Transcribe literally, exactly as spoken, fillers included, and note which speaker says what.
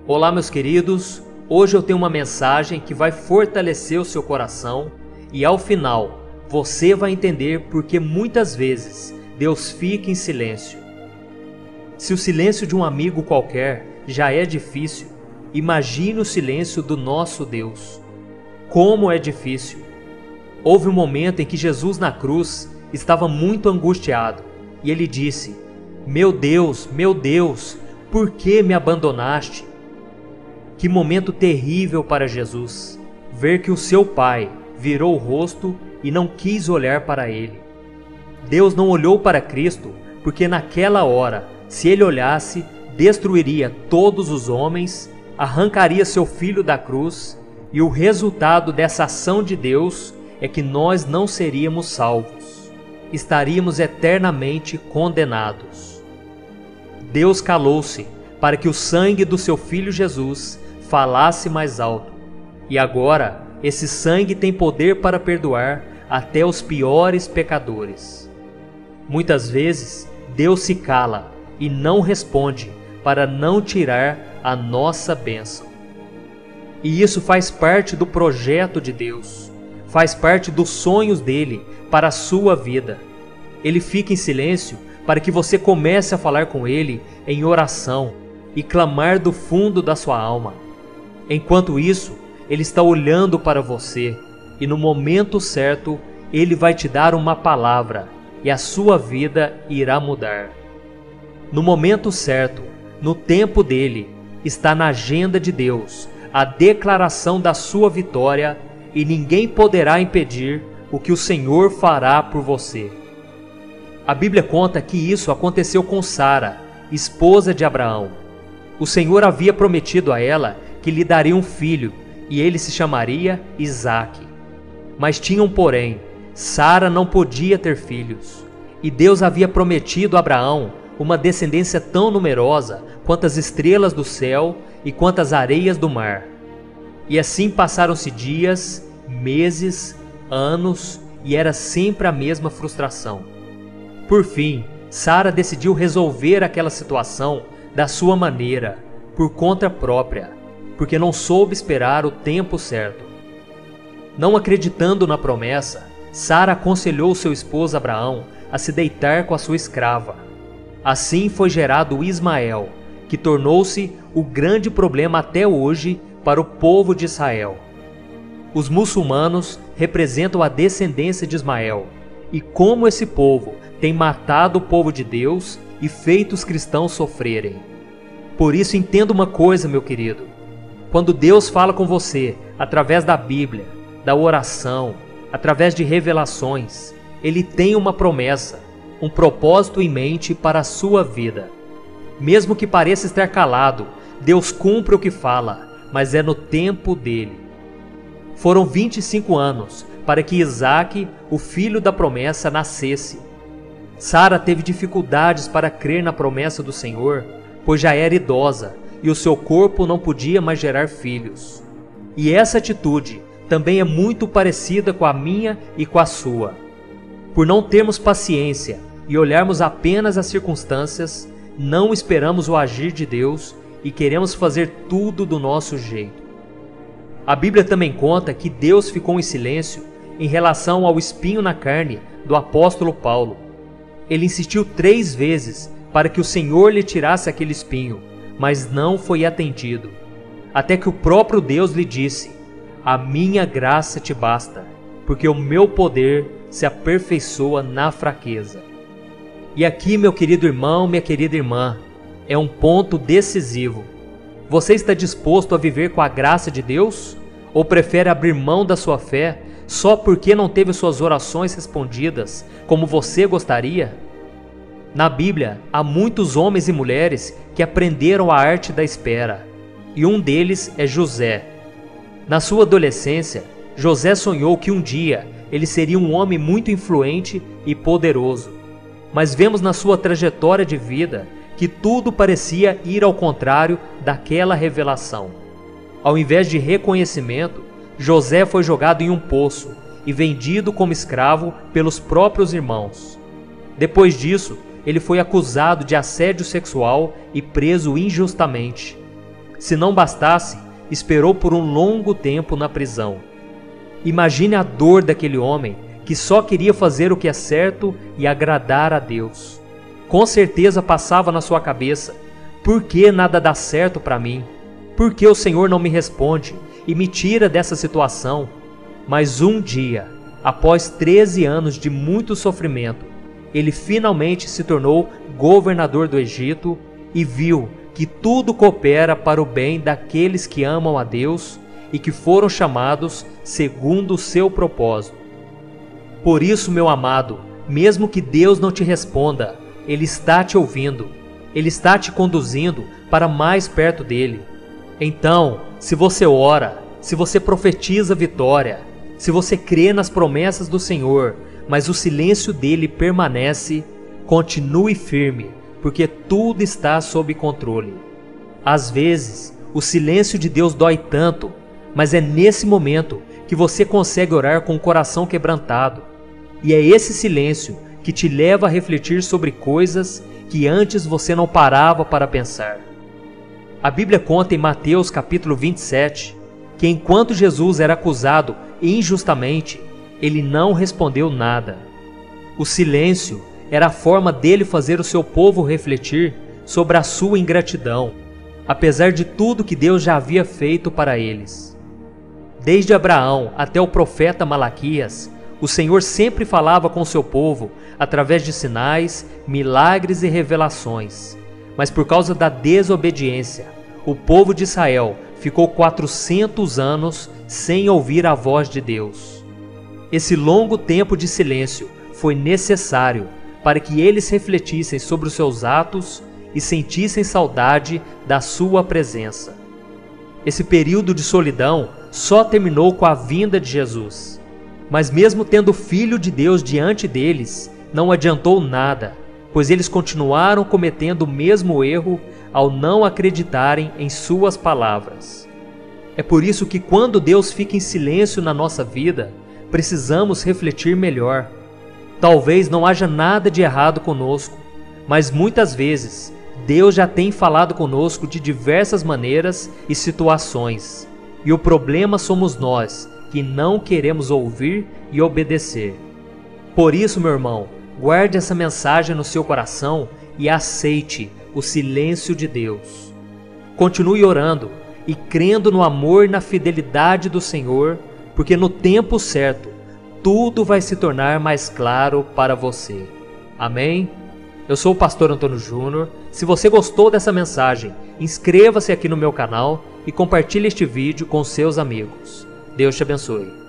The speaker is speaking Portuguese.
Speaker 1: Olá, meus queridos, hoje eu tenho uma mensagem que vai fortalecer o seu coração e ao final você vai entender por que muitas vezes Deus fica em silêncio. Se o silêncio de um amigo qualquer já é difícil, imagine o silêncio do nosso Deus. Como é difícil! Houve um momento em que Jesus na cruz estava muito angustiado e ele disse: Meu Deus, meu Deus, por que me abandonaste? Que momento terrível para Jesus, ver que o seu Pai virou o rosto e não quis olhar para ele. Deus não olhou para Cristo porque naquela hora, se ele olhasse, destruiria todos os homens, arrancaria seu filho da cruz, e o resultado dessa ação de Deus é que nós não seríamos salvos. Estaríamos eternamente condenados. Deus calou-se para que o sangue do seu Filho Jesus falasse mais alto. E agora, esse sangue tem poder para perdoar até os piores pecadores. Muitas vezes, Deus se cala e não responde para não tirar a nossa bênção. E isso faz parte do projeto de Deus, faz parte dos sonhos dele para a sua vida. Ele fica em silêncio para que você comece a falar com ele em oração e clamar do fundo da sua alma. Enquanto isso, ele está olhando para você e no momento certo ele vai te dar uma palavra e a sua vida irá mudar. No momento certo, no tempo dele, está na agenda de Deus a declaração da sua vitória e ninguém poderá impedir o que o Senhor fará por você. A Bíblia conta que isso aconteceu com Sara, esposa de Abraão. O Senhor havia prometido a ela que lhe daria um filho, e ele se chamaria Isaque. Mas tinha um porém: Sara não podia ter filhos, e Deus havia prometido a Abraão uma descendência tão numerosa quanto as estrelas do céu e quanto as areias do mar. E assim passaram-se dias, meses, anos, e era sempre a mesma frustração. Por fim, Sara decidiu resolver aquela situação da sua maneira, por conta própria, porque não soube esperar o tempo certo. Não acreditando na promessa, Sara aconselhou seu esposo Abraão a se deitar com a sua escrava. Assim foi gerado Ismael, que tornou-se o grande problema até hoje para o povo de Israel. Os muçulmanos representam a descendência de Ismael, e como esse povo tem matado o povo de Deus e feito os cristãos sofrerem. Por isso entenda uma coisa, meu querido. Quando Deus fala com você através da Bíblia, da oração, através de revelações, Ele tem uma promessa, um propósito em mente para a sua vida. Mesmo que pareça estar calado, Deus cumpre o que fala, mas é no tempo dele. Foram vinte e cinco anos para que Isaque, o filho da promessa, nascesse. Sara teve dificuldades para crer na promessa do Senhor, pois já era idosa e o seu corpo não podia mais gerar filhos. E essa atitude também é muito parecida com a minha e com a sua. Por não termos paciência e olharmos apenas as circunstâncias, não esperamos o agir de Deus e queremos fazer tudo do nosso jeito. A Bíblia também conta que Deus ficou em silêncio em relação ao espinho na carne do apóstolo Paulo. Ele insistiu três vezes para que o Senhor lhe tirasse aquele espinho, mas não foi atendido, até que o próprio Deus lhe disse: A minha graça te basta, porque o meu poder se aperfeiçoa na fraqueza. E aqui, meu querido irmão, minha querida irmã, é um ponto decisivo. Você está disposto a viver com a graça de Deus? Ou prefere abrir mão da sua fé só porque não teve suas orações respondidas como você gostaria? Na Bíblia, há muitos homens e mulheres que aprenderam a arte da espera, e um deles é José. Na sua adolescência, José sonhou que um dia ele seria um homem muito influente e poderoso. Mas vemos na sua trajetória de vida que tudo parecia ir ao contrário daquela revelação. Ao invés de reconhecimento, José foi jogado em um poço e vendido como escravo pelos próprios irmãos. Depois disso, ele foi acusado de assédio sexual e preso injustamente. se não bastasse, esperou por um longo tempo na prisão. Imagine a dor daquele homem que só queria fazer o que é certo e agradar a Deus. Com certeza passava na sua cabeça: por que nada dá certo para mim? Por que o Senhor não me responde e me tira dessa situação? Mas um dia, após treze anos de muito sofrimento, ele finalmente se tornou governador do Egito e viu que tudo coopera para o bem daqueles que amam a Deus e que foram chamados segundo o seu propósito. Por isso, meu amado, mesmo que Deus não te responda, Ele está te ouvindo, Ele está te conduzindo para mais perto dele. Então, se você ora, se você profetiza vitória, se você crê nas promessas do Senhor, mas o silêncio dele permanece, continue firme, porque tudo está sob controle. Às vezes, o silêncio de Deus dói tanto, mas é nesse momento que você consegue orar com o coração quebrantado. E é esse silêncio que te leva a refletir sobre coisas que antes você não parava para pensar. A Bíblia conta em Mateus capítulo vinte e sete que enquanto Jesus era acusado injustamente, ele não respondeu nada. O silêncio era a forma dele fazer o seu povo refletir sobre a sua ingratidão, apesar de tudo que Deus já havia feito para eles. Desde Abraão até o profeta Malaquias, o Senhor sempre falava com o seu povo através de sinais, milagres e revelações. Mas por causa da desobediência, o povo de Israel ficou quatrocentos anos sem ouvir a voz de Deus. Esse longo tempo de silêncio foi necessário para que eles refletissem sobre os seus atos e sentissem saudade da sua presença. Esse período de solidão só terminou com a vinda de Jesus. Mas mesmo tendo o Filho de Deus diante deles, não adiantou nada, pois eles continuaram cometendo o mesmo erro ao não acreditarem em suas palavras. É por isso que quando Deus fica em silêncio na nossa vida, precisamos refletir melhor. Talvez não haja nada de errado conosco, mas muitas vezes Deus já tem falado conosco de diversas maneiras e situações, e o problema somos nós, que não queremos ouvir e obedecer. Por isso, meu irmão, guarde essa mensagem no seu coração e aceite o silêncio de Deus. Continue orando e crendo no amor e na fidelidade do Senhor, porque no tempo certo, tudo vai se tornar mais claro para você. Amém? Eu sou o pastor Antônio Júnior. Se você gostou dessa mensagem, inscreva-se aqui no meu canal e compartilhe este vídeo com seus amigos. Deus te abençoe.